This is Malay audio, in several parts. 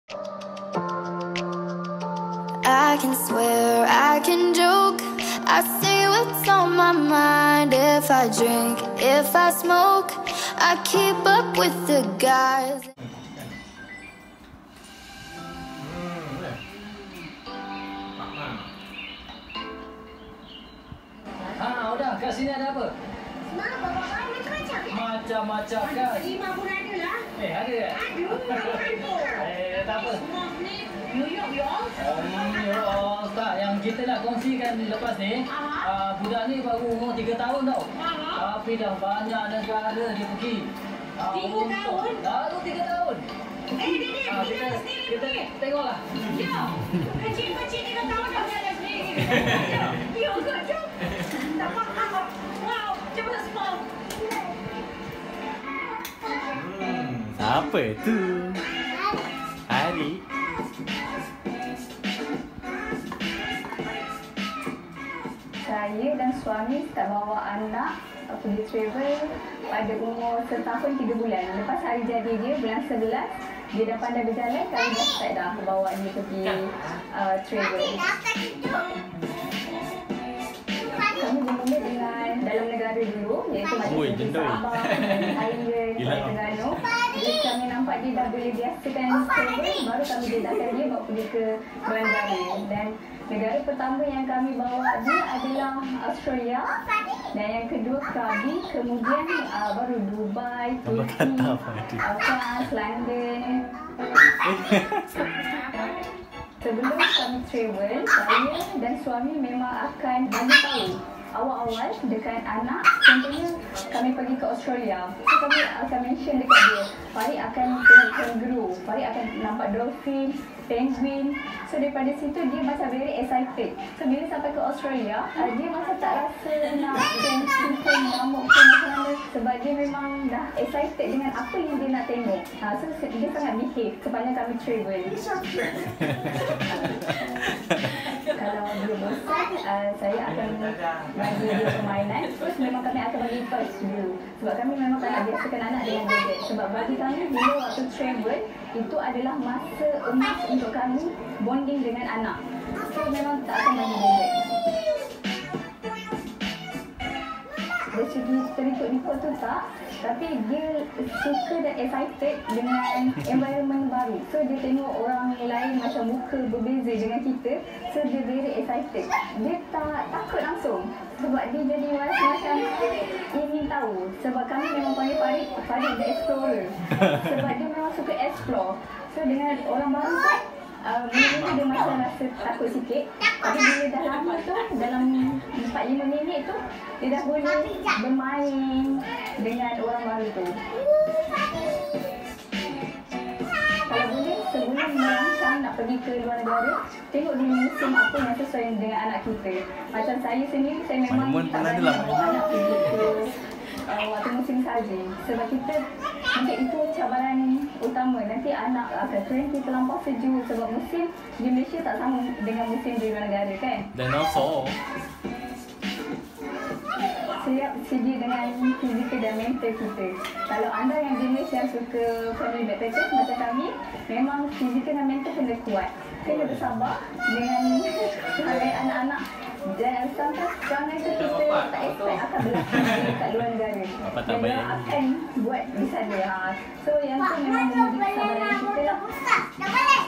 I can swear, I can joke, I say what's on my mind. If I drink, if I smoke, I keep up with the guys. Udah, kat sini ada apa? Macam-macam. Macam-macam kan? 5 pun ada lah. Ada ya? Tak apa. New York, Tak, yang kita nak kongsikan lepas ni, budak ni baru umur 3 tahun tau. Tapi dah banyak negara dia pergi. 3 tahun? Baru 3 tahun. Kita tengoklah. Ya, kecil-kecil 3 tahun dah jalan sendiri. Ya, jom. Tak faham. Wow, cepat semua. Siapa tu? Ari. Saya dan suami start bawa anak pergi travel pada umur setahun 3 bulan. Lepas hari jadi dia, bulan 11, dia dah pandai berjalan, kami dah start dah bawa dia pergi travel. Kami bermula dengan dalam negara dulu, iaitu Malaysia, Sabah, Thailand, Terengganu. Bila kami nampak dia dah boleh biasakan travel, baru kami dedahkan dia bawa pergi ke luar negara. Dan negara pertama yang kami bawa dia adalah Australia, dan yang kedua Krabi, kemudian baru Dubai, Turki, France, London. Sebelum kami travel, saya dan suami memang akan bagi tahu awal-awal dekat anak. Contohnya kami pergi ke Australia, so kami akan mention dekat dia, Farid akan tengok kangaroo, Farid akan nampak dolphin, penguin. So daripada situ dia macam very excited. So bila sampai ke Australia, dia macam tak rasa nak suka ngamuk ke macam mana, sebab dia memang dah excited dengan apa yang dia nak tengok. So dia sangat behave sepanjang kami travel. Kalau dia bosan, saya akan bagi dia permainan. Terus memang kami akan bagi toys dulu, sebab kami memang tak nak biasakan anak dengan gadget. Sebab bagi kami, bila waktu travel, itu adalah masa emas untuk kami bonding dengan anak. So memang tak akan bagi gadget. Dari segi terikut-ikut tu tak, tapi dia suka dan excited dengan environment baru. So dia tengok orang lain macam muka berbeza dengan kita, so dia very excited. Dia tak takut langsung, sebab dia jadi macam ingin tahu. Sebab kami memang panggil Farid the Explorer, sebab dia memang suka explore. So dengan orang baru tu, mula-mula dia macam rasa takut sikit, tapi bila dah lama tu, dalam 4-5 minit tu, dia dah boleh bermain dengan orang baru tu. Kalau boleh, sebelum merancang nak pergi ke luar negara, tengok dulu musim apa yang sesuai dengan anak kita. Macam saya sendiri, saya memang tak berani bawa anak pergi ke waktu musim salji, sebab kita mungkin itu cabaran utama. Nanti anak akan cranky terlampau sejuk, sebab musim di Malaysia tak sama dengan musim di luar negara kan. Dan also siap sedia dengan fizikal dan mental kita. Kalau anda yang jenis yang suka family backpackers macam kami, memang fizikal dan mental kena kuat. Kena bersabar dengan hal anak-anak. Dan sometimes jangan kita tak expect akan berlaku dekat luar negara. Dan dia akan buat di sana. So yang tu memang menjadi kesabaran kita lah. Dah balik.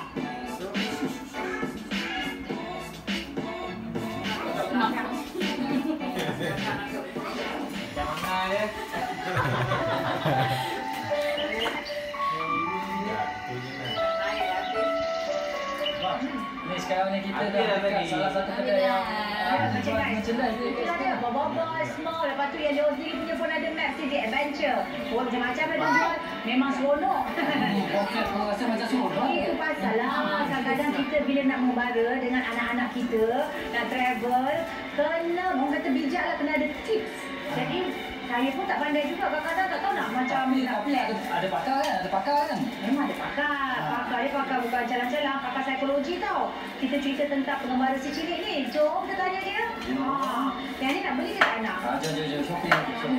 Ni sekarang ni kita dah dekat salah satu kedai yang merchandise dia. Bawa-bawa semua. Lepas tu yang dia sendiri punya pun ada map city adventure. Oh, macam-macam ada jual. Memang seronok. Poket kau rasa macam seronok. Itu pasal lah. Kadang-kadang kita bila nak membara dengan anak-anak kita, nak travel, kena, orang kata bijak lah, kena ada tips. Jadi, saya pun tak pandai juga. Kadang-kadang tak tahu nak macam nak plan. Ada pakar kan? Ada pakar kan? Memang ada pakar. Pakar dia pakar bukan jalan-jalan. Pakar psikologi tau. Kita cerita tentang pengembara si cilik ni. Jom kita tanya dia. Yang ni nak beli ke tak nak? Jom. Shopping.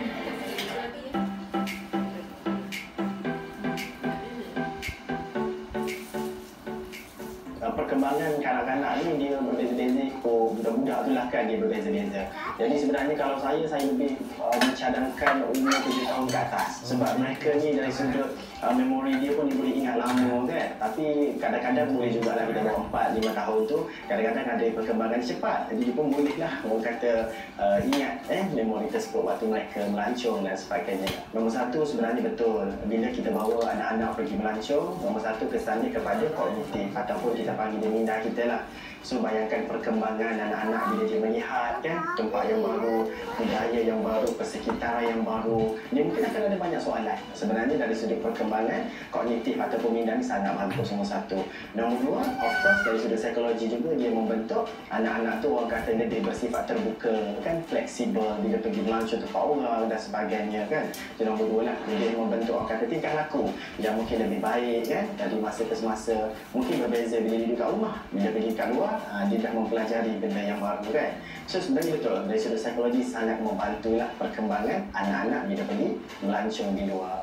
perkembangan kanak-kanak ni dia berbeza-beza, budak-budak tu lah kan dia berbeza-beza. Jadi sebenarnya kalau saya lebih mencadangkan umur 7 tahun ke atas. Sebab mereka ni dari sudut memori dia pun dia boleh ingat lama kan. Tapi kadang-kadang boleh jugalah kita bawa 4-5 tahun tu, kadang-kadang ada perkembangan cepat. Jadi dia pun boleh lah orang kata ingat memori tersebut waktu mereka melancong dan sebagainya. Nombor satu sebenarnya betul, bila kita bawa anak-anak pergi melancong, nombor satu kesannya kepada kognitif ataupun kita panggil dia minda kita lah. So bayangkan perkembangan anak-anak bila dia melihat kan tempat yang baru, budaya yang baru, persekitaran yang baru, dia mungkin akan ada banyak soalan. Sebenarnya dari sudut perkembangan kognitif ataupun minda ni sangat bagus nombor satu. Nombor dua, of course dari sudut psikologi juga dia membentuk anak-anak tu orang kata dia bersifat terbuka kan, fleksibel bila pergi melancong tempat orang dan sebagainya kan. Itu nombor dua lah, dia membentuk orang kata tingkah laku yang mungkin lebih baik kan dari masa ke semasa. Mungkin berbeza bila dia duduk kat rumah, bila pergi kat luar dia dah mempelajari benda yang baru kan. So sebenarnya betul dari sudut psikologi sangat membantulah perkembangan anak-anak bila pergi melancong di luar.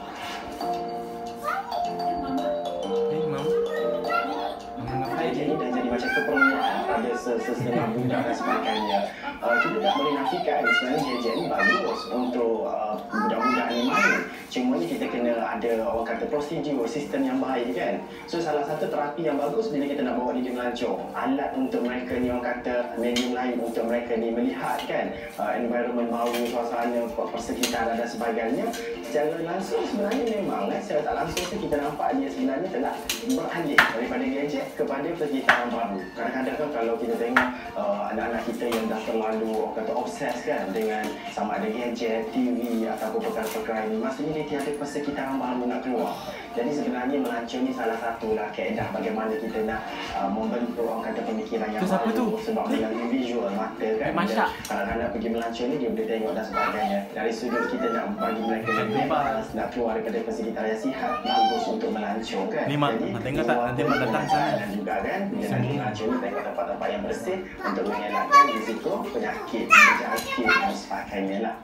Ini dah jadi macam keperluan pada sesetengah budak dan sebagainya. Kita tak boleh nafikan sebenarnya gadget ni bagus untuk budak-budak ni main. Cuma ni kita kena ada orang kata prosedur, sistem yang baik kan. So salah satu terapi yang bagus bila kita nak bawa dia melancong, alat untuk mereka ni orang kata medium lain untuk mereka ni melihat kan environment baru, suasana, persekitaran dan sebagainya. Secara langsung sebenarnya memang secara tak langsung tu kita nampak dia sebenarnya telah beralih daripada gadget kepada persekitaran baru. Kadang-kadang kan kalau kita tengok anak-anak kita yang dah terlalu orang kata obses kan dengan sama ada gadget, TV ataupun perkara-perkara ini, maksudnya dia tiada persekitaran baru nak keluar. Jadi sebenarnya melancong ni salah satulah kaedah bagaimana kita nak membentuk orang kata pemikiran yang baru. Sebab dengan visual mata kan, kalau anak pergi melancong ni dia boleh tengok dan sebagainya. Dari sudut kita nak bagi mereka lebih bebas, nak keluar daripada persekitaran yang sihat, bagus untuk melancong kan. Jadi tengok tak nanti mak datang sana dan juga kan bila nak melancong ni tengok tempat-tempat yang bersih untuk mengelakkan risiko penyakit, berjangkit dan sebagainya lah.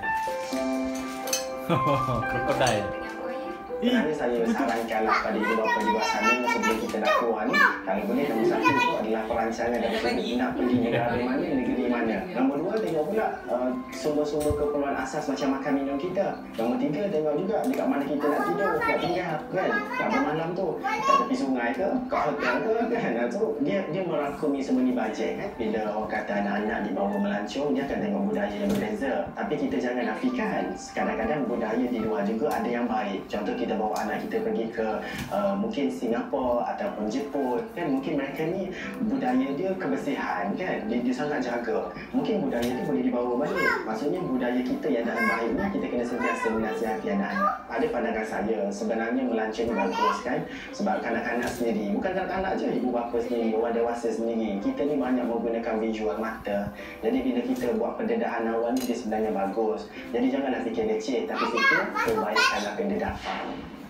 Krokodil. Sebenarnya saya sarankanlah pada ibu bapa di luar sana sebelum kita nak keluar ni, kalau boleh nombor satu itu adalah perancangan dan nak pergi negara mana, negeri mana. Nombor dua, tengok pula sumber-sumber keperluan asas macam makan minum kita. Nombor tiga, tengok juga dekat mana kita nak tidur, nak tinggal kan, nak bermalam tu, kat tepi sungai ke, kat hotel ke kan. So dia merangkumi semua ni bajet kan. Bila orang kata anak-anak dibawa melancong, dia akan tengok budaya yang berbeza. Tapi kita jangan nafikan, kadang-kadang budaya di luar juga ada yang baik. Contoh kita bawa anak kita pergi ke mungkin Singapura ataupun Jepun kan, mungkin mereka ni budaya dia kebersihan kan, dia sangat jaga. Mungkin budaya tu boleh dibawa balik. Maksudnya budaya kita yang dah baik ni kita kena sentiasa menasihati anak-anak. Pada pandangan saya sebenarnya melancong ni bagus kan, sebab kanak-kanak sendiri, bukan kanak-kanak je, ibu bapa sendiri, orang dewasa sendiri, kita ni banyak menggunakan visual mata. Jadi bila kita buat pendedahan awal ni dia sebenarnya bagus. Jadi janganlah fikir kecil, tapi fikir kebaikan apa yang dia dapat.